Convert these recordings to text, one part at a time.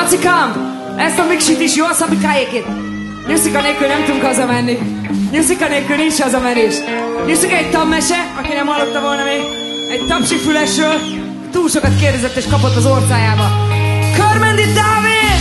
Macikám, ezt a miksit is jól Szabikáékét. Nyuszika nélkül nem tudunk hazamenni. Nyuszika nélkül nincs hazamenés. Nyuszika egy tammese, aki nem hallotta volna még, egy tapsi fülesről, túl sokat kérdezett és kapott az orcájába. Körmendy Dávid!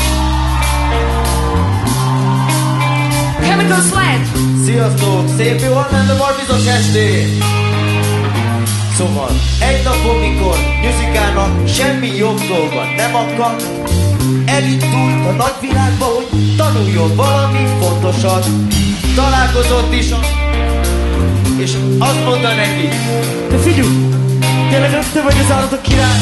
Chemical Slant! Sziasztok! Szép jó hallani a Barbizos estét! Szóval, egy nap, mikor Nyuszikának semmi jobb dolga nem akad, elindult a nagyvilágba, hogy tanuljon valami fontosat. Találkozott is és azt mondta neki: te figyelj! Tényleg azt te vagy az állatok király?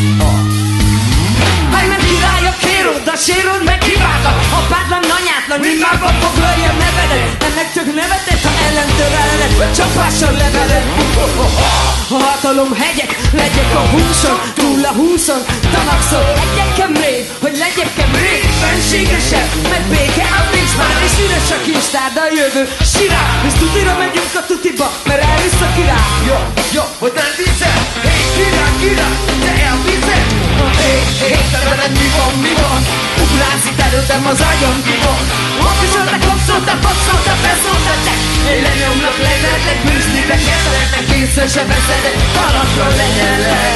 Megment király a kérod, a sérod meg kiváltak. Apátlan, anyátlan, mindmában foglalja nevedet. Ennek csak neveted, ha ellentöreled, vagy csapással leveled. A hatalom hegyek, legyek a húson, túl a húszon, tanakszol. Legyekem rég, hogy legyekem rég, fenségesebb, mert béke az nincs már, és üres a kincstár, de a jövő sirál. És tutira megyünk a tutiba, mert elvisz a király. Jó, hogy nem viszed, hé, király, te elviszed. Hé, te veled mi van? Ugrálsz itt előttem, az agyam ki van. Okosodnak, boxoltak, beszóltak, te. Én lenyomlak, leverlek, bűzlibe keverlek, észre se veszedek, talapra lenyellek.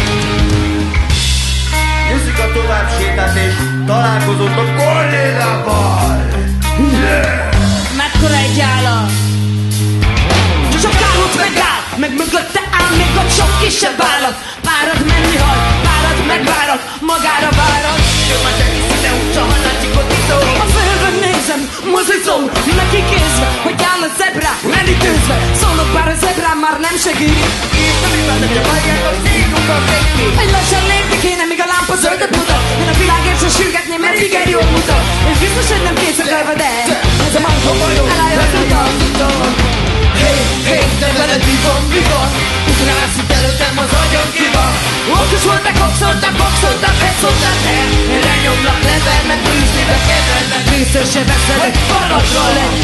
Nyuszika tovább sétált és találkozott a kollégával. Mekkora egy állat! Csak állott megáll, meg mögötte áll még a sok kisebb állat. Párad menni hal, párad megvárat, magára várat. Jó, már te hiszi, de úgy csak hallácsikot iszol. A földön nézem, mozicom, neki kézve, hogy áll a zebrák, menítőzve. Szólok bár a zebrán már nem segít. Írtam, hogy már nem hallják, hogy szívunk a végig. Egy lassan lépni kéne, míg a lámpa zöldet mutat. Én a világért sem sürgetném, mert igen jól mutat. És biztos, hogy nem kész a körbe, de ez a manko elállja az utat. Hé, te veled mi van? Ugrálsz itt előttem, az agyam ki van. Okos voltak, boxoltak, beszóltak, te. Én lenyomlak, leverlek, bűzlibe keverlek, Vissza se veszedek, paradra legy.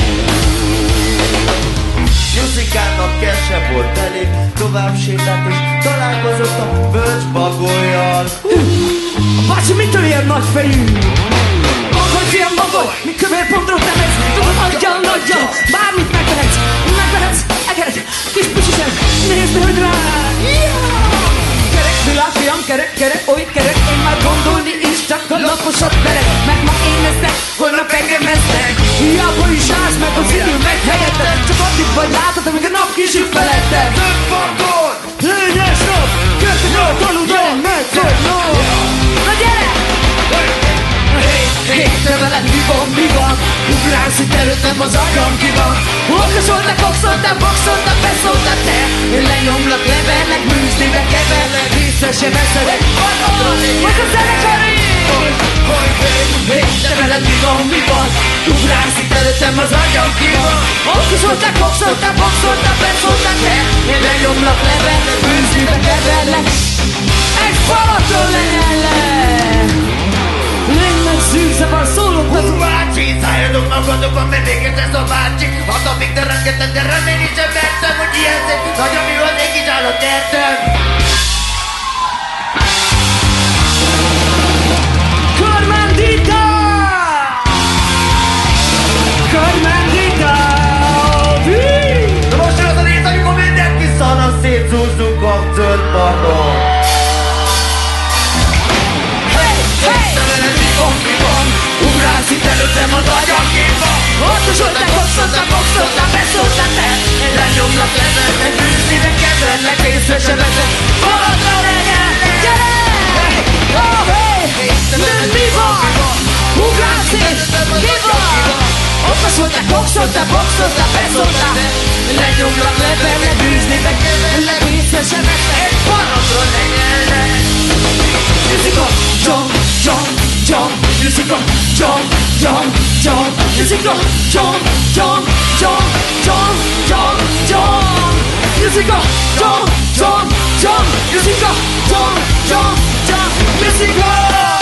Nyuszikának kell se volt elég, tovább sétált és találkozott a bölcs bagollyal. A bácsi mitől ilyen nagyfejű? Magadj, fiam, magadj! Mi kövér pontot nevetsz? Tudod, adjal, bármit megvehetsz! Egeret, kis pusisem, nézd, hogy rá! Kerek, világ, fiam, kerek, oly kerek, én már gondolni is csak a naposat verek. Meg ma én leszek, holnap engem esznek. Hiába is állsz meg, az idő megy helyetted. Csak addig vagy látod, amíg a nap kisüt feletted. Több vakon! Lényes nap! Köszönöm, tanulom, megfog, no! Na gyere! Hé, te veled mi van? Ugrálsz itt előttem, az agyam ki van. Okosoltak, boxoltak, beszóltak, te. Én lenyomlak, leverlek, bűzlibe keverlek, Vissza se veszedek, paradra legyek. most a zenekari! Hé, te veled mi van? Ugrálsz itt előttem, az agyam ki van. Okosoltak, boxoltak, beszóltak, te. Én lenyomlak, leverlek, bűzlibe keverlek. Egy falatról lenyellek! Lénynek szűrzavar, szólok, Bácsi, szálljatok magadokban, mert véget ez a bácsi. Hatalmig teremgettem, de remélni sem mertem, hogy ilyen szép nagy, ami van, egy kis állat értem. Körmendy David! Na most jön az a rész, amikor mindenki szana szétszúzzunk a zöld parton. Ugrálsz itt előttem, az agyam ki van. Okosoltak, boxoltak, beszóltak, te. Én lenyomlak, leverlek, bűzlibe keverlek, észre se veszek. Faladra lenyellek, gyere! Oh, hey! Nem mi van? Ugrálsz és ki van? Okosoltak, boxoltak, beszóltak. Lenyomlak, leverlek, bűzlibe keverlek, Észre se veszek, paradra lenyellek. Nyuszika, jump, Nyuszika, jump, Nyuszika, jump, Nyuszika, jump, Nyuszika, jump, Nyuszika!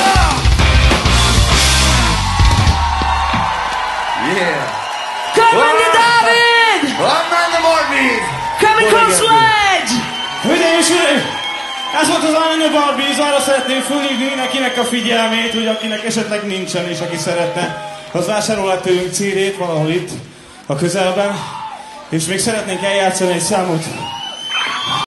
Yeah! Körmendy David! Onnan a Barbies! Chemical Sledge! Hölgyeim és uraim! Ez volt az Anna Barbies, arra szeretném fölhívni mindenkinek a figyelmét, hogy akinek esetleg nincsen és aki szeretne, az vásárolhat tőlünk CD-t valahol itt a közelben, és még szeretnénk eljátszani egy számot